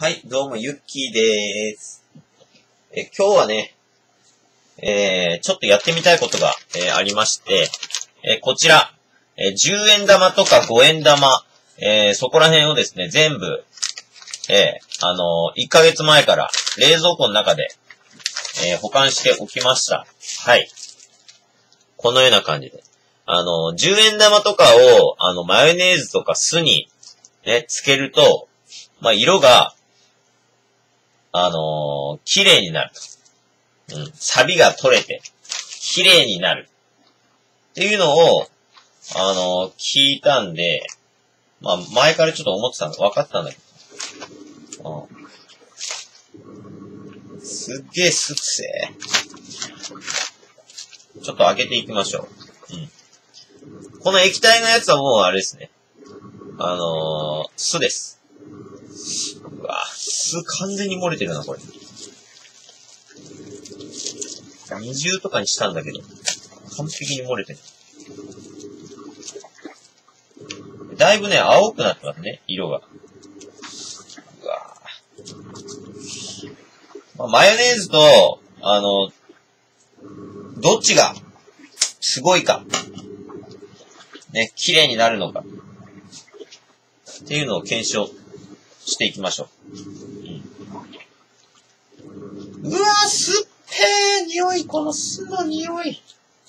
はい、どうも、ゆっきーでーす。今日はね、ちょっとやってみたいことが、ありまして、こちら、10円玉とか5円玉、そこら辺をですね、全部、1ヶ月前から冷蔵庫の中で、保管しておきました。はい。このような感じで。10円玉とかを、マヨネーズとか酢に、ね、つけると、まあ、色が、綺麗になると。錆が取れて、綺麗になる。っていうのを、聞いたんで、まあ、前からちょっと思ってたの、分かったんだけど。すっげえすっせー。ちょっと開けていきましょう。この液体のやつはもうあれですね。酢です。うわ、酢完全に漏れてるな、これ。二重とかにしたんだけど、完璧に漏れてる。だいぶね、青くなってますね、色が。うわまあ、マヨネーズと、どっちが、すごいか。ね、綺麗になるのか。っていうのを検証していきましょう。うわー、すっぺー匂い、この酢の匂い。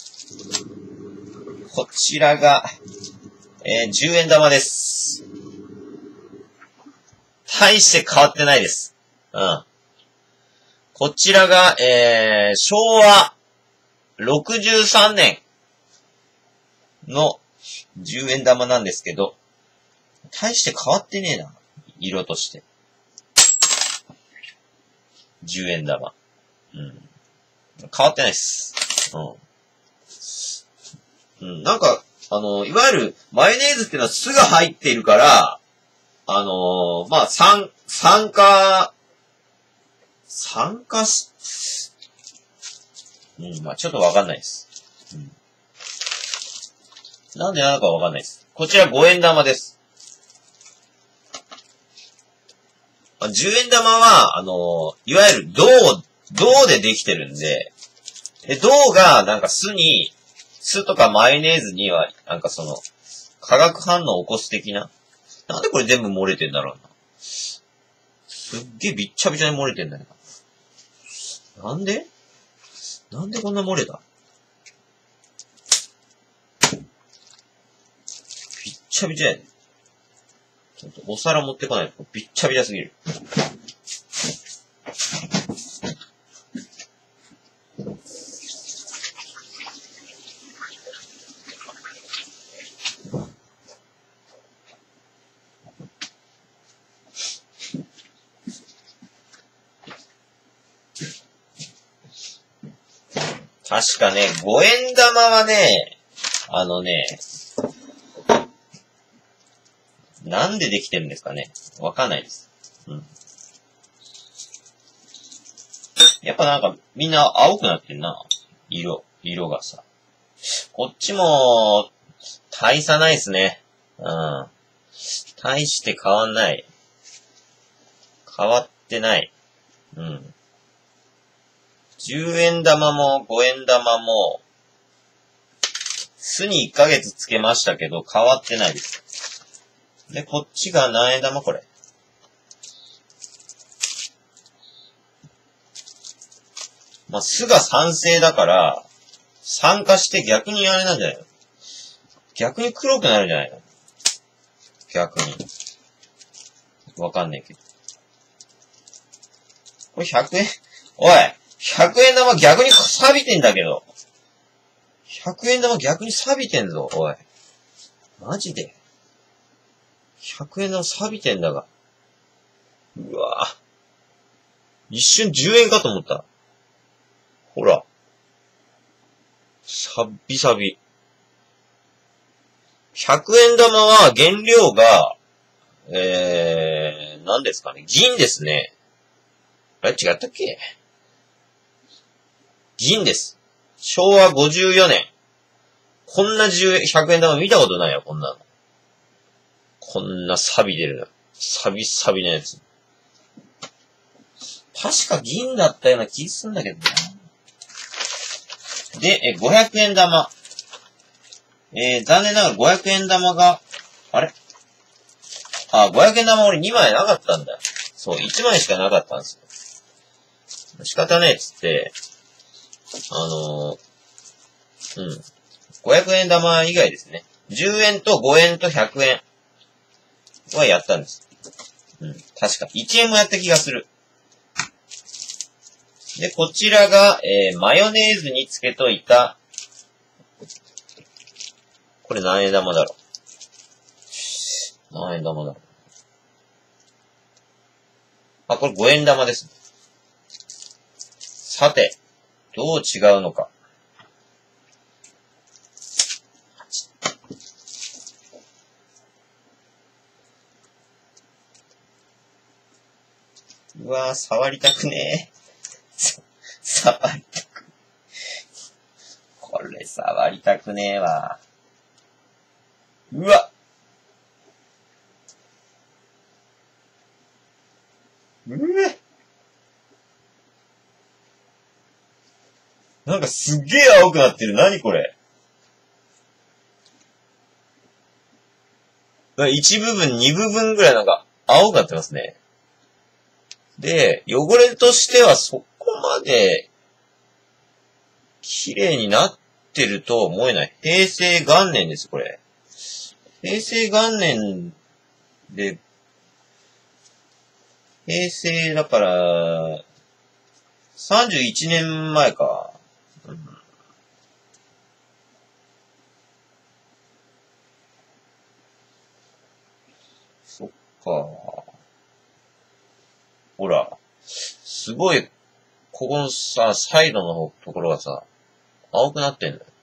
こちらが、10円玉です。大して変わってないです。こちらが、昭和63年の10円玉なんですけど、大して変わってねえな。色として。10円玉。変わってないっす。なんか、いわゆる、マヨネーズっていうのは酢が入っているから、まあ、酸化まあ、ちょっとわかんないです。なんでなのかわかんないです。こちら5円玉です。10円玉は、いわゆる銅でできてるんで、銅がなんか酢とかマヨネーズには、なんか化学反応を起こす的な。なんでこれ全部漏れてんだろうな。すっげえびっちゃびちゃに漏れてんだよな。なんでこんな漏れた？びっちゃびちゃやで。ちょっとお皿持ってこないとびっちゃびちゃすぎる。確かね、5円玉はね、なんでできてるんですかね。わかんないです。やっぱなんか、みんな青くなってんな。色がさ。こっちも、大差ないですね。大して変わんない。変わってない。10円玉も5円玉も、酢に1ヶ月つけましたけど、変わってないです。で、こっちが何円玉これ。まあ、酢が酸性だから、酸化して逆にあれなんじゃないの？逆に黒くなるんじゃないの？逆に。わかんねえけど。これ100円？おい！ 100 円玉逆に錆びてんだけど。100円玉逆に錆びてんぞ、おい。マジで。100円玉錆びてんだが。うわぁ。一瞬10円かと思った。ほら。サビサビ。100円玉は原料が、何ですかね。銀ですね。あれ違ったっけ？銀です。昭和54年。こんな100円玉見たことないよ、こんなの。こんな錆び出るな。錆びのやつ。 確か銀だったような気するんだけどな。で、500円玉。残念ながら500円玉が、あれ500円玉俺2枚なかったんだよ。そう、1枚しかなかったんですよ。仕方ねえっつって、500円玉以外ですね。10円と5円と100円はやったんです。確か。1円もやった気がする。で、こちらが、マヨネーズにつけといた、これ何円玉だろう。何円玉だろう。これ5円玉ですね。さて、どう違うのか。うわぁ、触りたくねえ。触りたく。これ触りたくねえわ。うわなんかすっげえ青くなってる。何これ。一部分、二部分ぐらいなんか青くなってますね。で、汚れとしてはそこまで綺麗になってると思えない。平成元年です、これ。平成元年で、平成だから、31年前か。そっか。ほら。すごい、ここのさ、サイドのところがさ、青くなってんだよ。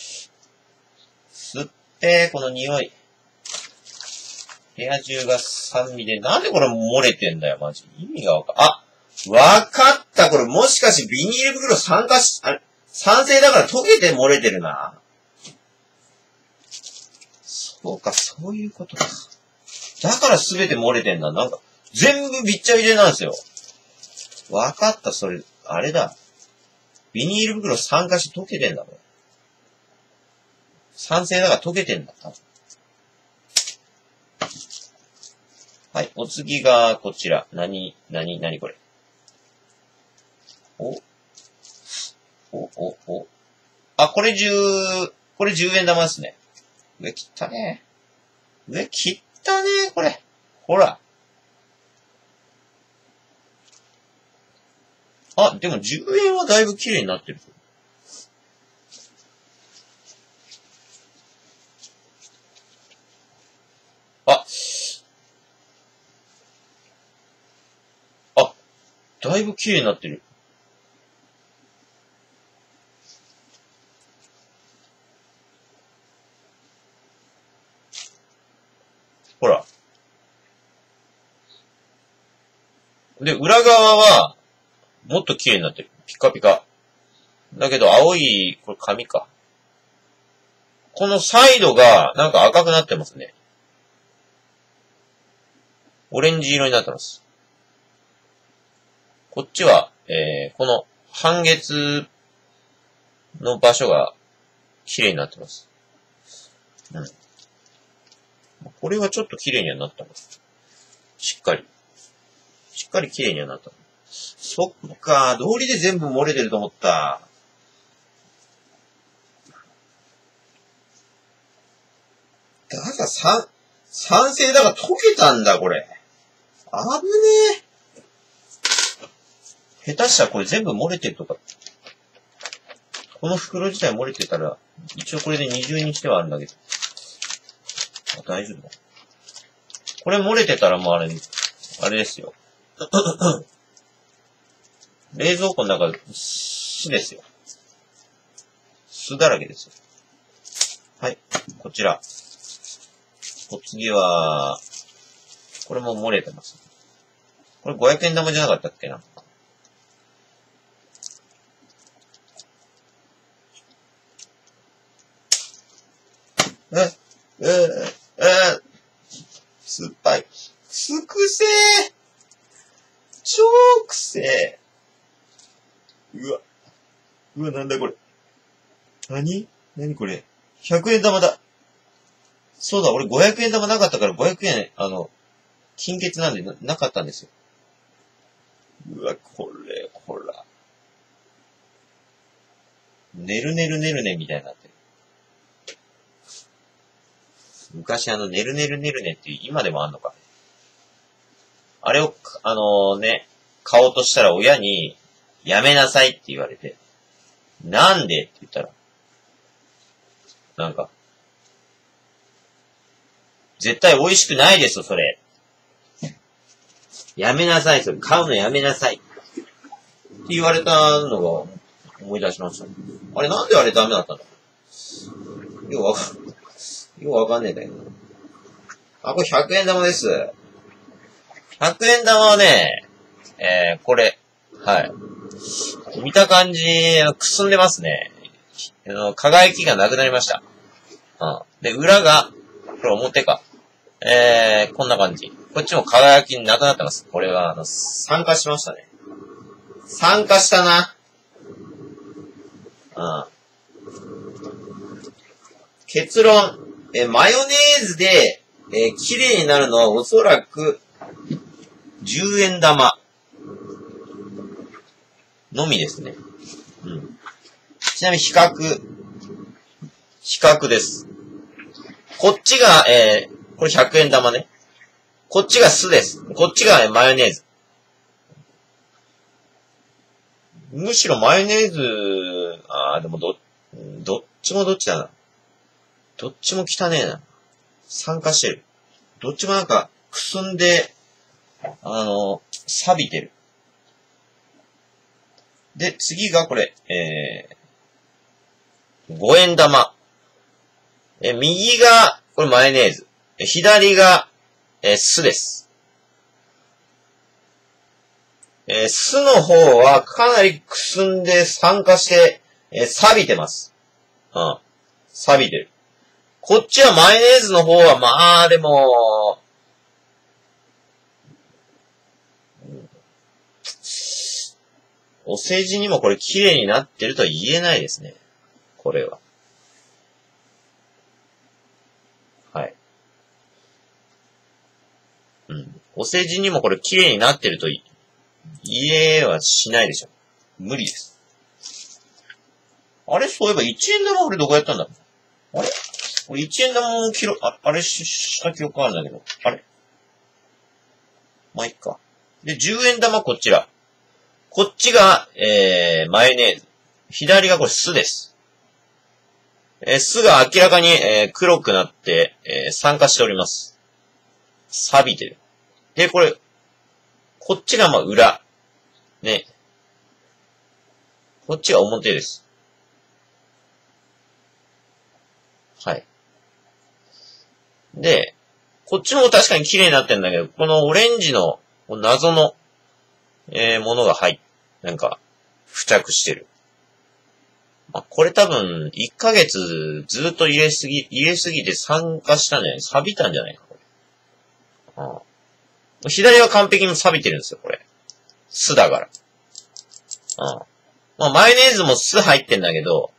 すっぺー、この匂い。部屋中が酸味で、なんでこれ漏れてんだよ、マジ。意味がわかった。これもしかしてビニール袋酸性だから溶けて漏れてるな。そうか、そういうことか。だからすべて漏れてんだ。なんか、全部びっちゃびちゃなんですよ。わかった、それ、あれだ。ビニール袋酸化して溶けてんだ、これ。酸性だから溶けてんだ。はい、お次が、こちら。何これ。これ10円玉ですね。上切ったね。これ。ほら。でも10円はだいぶ綺麗になってる。だいぶ綺麗になってる。ほら。で、裏側は、もっと綺麗になってる。ピカピカ。だけど、青い、これ紙か。このサイドが、なんか赤くなってますね。オレンジ色になってます。こっちは、この半月の場所が綺麗になってます。これはちょっと綺麗にはなったます。しっかり綺麗にはなった。そっか、道理で全部漏れてると思った。だから酸性だから溶けたんだ、これ。危ねえ。下手したらこれ全部漏れてるとか。この袋自体漏れてたら、一応これで二重にしてはあるんだけど。大丈夫だ。これ漏れてたらもうあれですよ。冷蔵庫の中、酢ですよ。酢だらけですよ。はい。こちら。お次は、これも漏れてます。これ500円玉じゃなかったっけな。酸っぱい。すくせー。 超くせえ。うわ、なんだこれ。何これ。100円玉だ。そうだ、俺500円玉なかったから500円、金欠なんでなかったんですよ。うわ、こら。ねるねみたいになってる。昔ねるねっていう、今でもあんのか。あれを、買おうとしたら親に、やめなさいって言われて、なんでって言ったら、なんか、絶対美味しくないですよ、それ。やめなさい、それ。買うのやめなさい。って言われたのが思い出しました。あれ、なんであれダメだったの？よくわかんねえんだけど。あ、これ100円玉です。100円玉はね、これ、はい。見た感じ、くすんでますね。輝きがなくなりました。で、裏が、これ表か。こんな感じ。こっちも輝きなくなってます。これは、酸化しましたね。酸化したな。結論、マヨネーズで、綺麗になるのはおそらく、10円玉のみですね。ちなみに比較です。こっちが、これ100円玉ね。こっちが酢です。こっちがマヨネーズ。むしろマヨネーズ、でもどっちもどっちだな。どっちも汚ねえな。酸化してる。どっちもなんか、くすんで、錆びてる。で、次がこれ、5円玉。右が、これマヨネーズ。左が、酢です。酢の方はかなりくすんで酸化して、錆びてます。錆びてる。こっちはマヨネーズの方は、まあでも、お世辞にもこれ綺麗になってるとは言えないですね。これは。はい。お世辞にもこれ綺麗になってると言えはしないでしょ。無理です。あれそういえば1円玉俺どこやったんだろう？あれ俺1円玉もあれした記憶あるんだけど。あれまあ、いっか。で、10円玉こちら。こっちが、マヨネーズ。左がこれ酢です。酢が明らかに、黒くなって、酸化しております。錆びてる。で、これ、こっちがまあ裏。ね。こっちが表です。はい。で、こっちも確かに綺麗になってんだけど、このオレンジの謎の、ものがなんか、付着してる。まあ、これ多分、1ヶ月ずっと入れすぎて酸化したんじゃない？錆びたんじゃないか、これ。左は完璧に錆びてるんですよ、これ。酢だから。まあ、マヨネーズも酢入ってんだけど、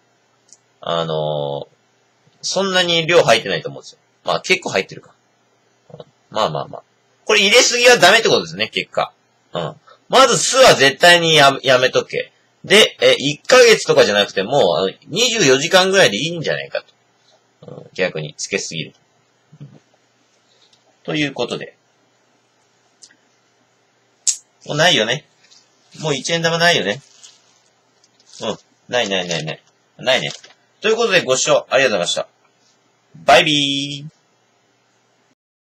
そんなに量入ってないと思うんですよ。まあ、結構入ってるか。まあ。これ入れすぎはダメってことですね、結果。まず酢は絶対にやめとけ。で、1ヶ月とかじゃなくても、24時間ぐらいでいいんじゃないかと。逆に、つけすぎる。ということで。もうないよね。もう1円玉ないよね。ない。ないね。ということでご視聴ありがとうございました。バイビー。